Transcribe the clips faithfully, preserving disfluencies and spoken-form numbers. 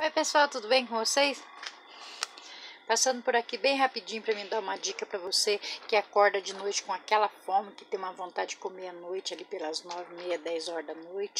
Oi pessoal, tudo bem com vocês? Passando por aqui bem rapidinho para me dar uma dica para você que acorda de noite com aquela fome, que tem uma vontade de comer à noite ali pelas nove e meia, dez horas da noite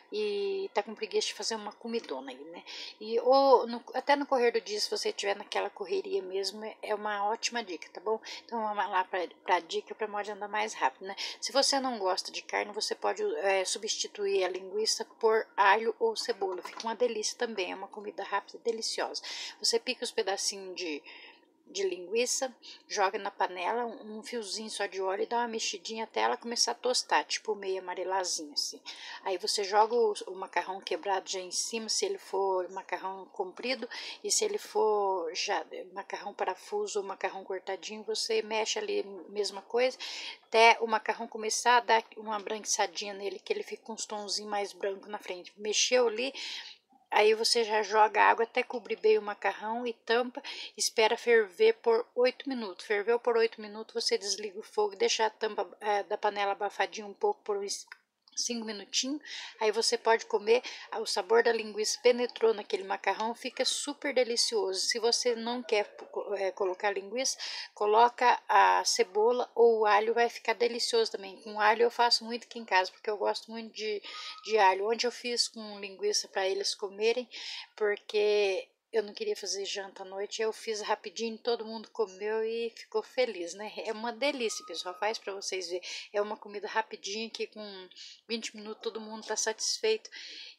e tá com preguiça de fazer uma comidona aí, né? E ou no, até no correr do dia, se você estiver naquela correria mesmo, é uma ótima dica, tá bom? Então vamos lá para a dica para modo andar mais rápido, né? Se você não gosta de carne, você pode é, substituir a linguiça por alho ou cebola, fica uma delícia também, é uma comida rápida e deliciosa. Você pica os pedacinhos de de linguiça, joga na panela um fiozinho só de óleo e dá uma mexidinha até ela começar a tostar, tipo meio amarelazinho assim. Aí você joga o, o macarrão quebrado já em cima, se ele for macarrão comprido, e se ele for já macarrão parafuso ou macarrão cortadinho, você mexe ali, mesma coisa, até o macarrão começar a dar uma branquiçadinha nele, que ele fica com uns tonzinhos mais brancos na frente. Mexeu ali, aí você já joga água até cobrir bem o macarrão e tampa, espera ferver por oito minutos. Ferveu por oito minutos, você desliga o fogo, deixa a tampa é, da panela abafadinha um pouco por uns cinco minutinhos. Aí você pode comer, o sabor da linguiça penetrou naquele macarrão, fica super delicioso. Se você não quer é, colocar linguiça, coloca a cebola ou o alho, vai ficar delicioso também. Com alho eu faço muito aqui em casa, porque eu gosto muito de, de alho. Onde eu fiz com linguiça para eles comerem, porque eu não queria fazer janta à noite, eu fiz rapidinho, todo mundo comeu e ficou feliz, né? É uma delícia, pessoal, faz para vocês verem. É uma comida rapidinha que com vinte minutos todo mundo tá satisfeito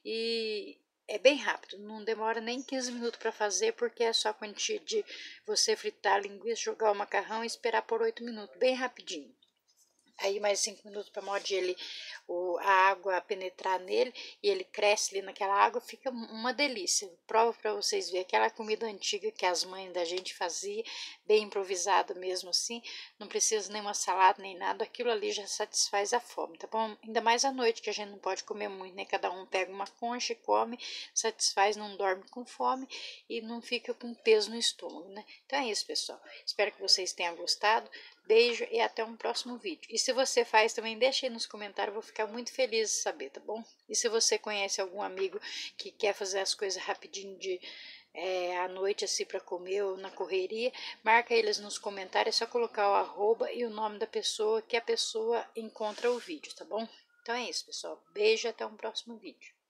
e é bem rápido, não demora nem quinze minutos para fazer, porque é só a quantia de você fritar a linguiça, jogar o macarrão e esperar por oito minutos, bem rapidinho. Aí mais cinco minutos para mod ele, o, a água penetrar nele e ele cresce ali naquela água, fica uma delícia. Prova para vocês verem, aquela comida antiga que as mães da gente fazia, bem improvisada mesmo assim, não precisa nem uma salada nem nada, aquilo ali já satisfaz a fome, tá bom? Ainda mais à noite, que a gente não pode comer muito, né? Cada um pega uma concha e come, satisfaz, não dorme com fome e não fica com peso no estômago, né? Então é isso, pessoal. Espero que vocês tenham gostado. Beijo e até um próximo vídeo. E se você faz também, deixa aí nos comentários, vou ficar muito feliz de saber, tá bom? E se você conhece algum amigo que quer fazer as coisas rapidinho de é, à noite assim para comer ou na correria, marca eles nos comentários, é só colocar o arroba e o nome da pessoa que a pessoa encontra o vídeo, tá bom? Então é isso, pessoal. Beijo e até um próximo vídeo.